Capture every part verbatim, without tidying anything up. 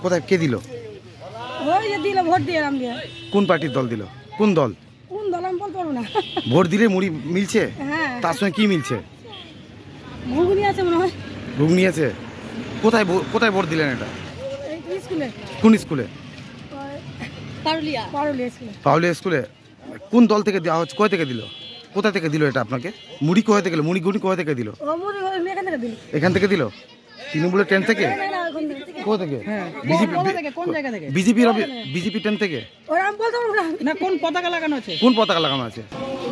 কোথায় কে দিল? ওই যে দিল, ভোট দিয়ে নাম দিয়ে। কোন পার্টির দল দিল? কোন দল? কোন দল আমি বলতে পারবো না। ভোট দিলে মুড়ি মিলছে? হ্যাঁ। তার সঙ্গে কি মিলছে? ঘুগনি আছে মনে হয়। ঘুগনি আছে। কোথায় কোথায় ভোট দিলেন এটা? এই স্কুলে। কোন স্কুলে? পারুলিয়া। পারুলিয়া স্কুলে। পারুলিয়া স্কুলে। কোন দল থেকে দেওয়া হচ্ছে? কোথা থেকে দিল? কোথা থেকে দিল এটা আপনাকে? মুড়ি কোথা থেকে দিল? মুড়ি গুড়ি কোথা থেকে দিল? ও মুড়ি এখান থেকে দিল। এখান থেকে দিল? তৃণমূলের ট্রেন থেকে? কোথা থেকে? বিজেপি কোন জায়গা থেকে? বিজেপির বিজেপি ট্রেন থেকে? ওরা আমি বলতে পারবো না। না কোন পতাকা লাগানো আছে? কোন পতাকা লাগানো আছে?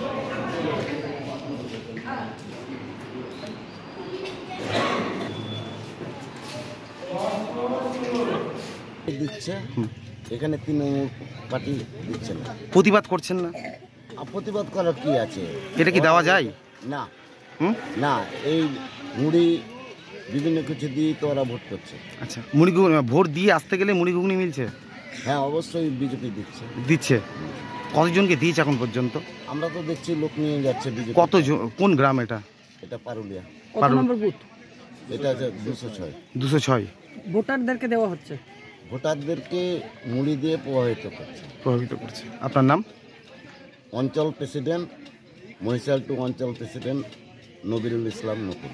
দিচ্ছে এখানে তৃণমূল পার্টি দিচ্ছে না। প্রতিবাদ করছেন না? প্রতিবাদ করার কি আছে? এটা কি দেওয়া যায় না? হুম না, এই মুড়ি বিভিন্ন কিছু দিয়ে তো ওরা ভোট করছে। আচ্ছা, মুড়ি ঘুগনি ভোট দিয়ে আসতে গেলে মুড়ি ঘুগনি মিলছে? হ্যাঁ, অবশ্যই বিজেপি দিচ্ছে। দিচ্ছে। কতজনকে দিয়েছে এখন পর্যন্ত? আমরা তো দেখছি লোক নিয়ে যাচ্ছে বিজেপি। কত? কোন গ্রাম এটা? এটা পারুলিয়া। কত নম্বর বুথ? এটা আছে দুশো ছয়। দুশো ছয়। ভোটারদেরকে দেওয়া হচ্ছে? ভোটারদেরকে মুড়ি দিয়ে প্রভাবিত করছে। প্রভাবিত করছে। আপনার নাম? অঞ্চল প্রেসিডেন্ট, মহিশাল টু অঞ্চল প্রেসিডেন্ট নবিরুল ইসলাম নতুন।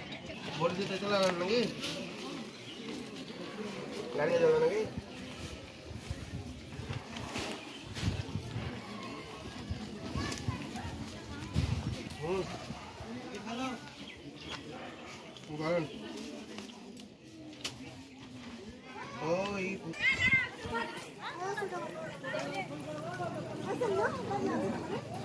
Oh,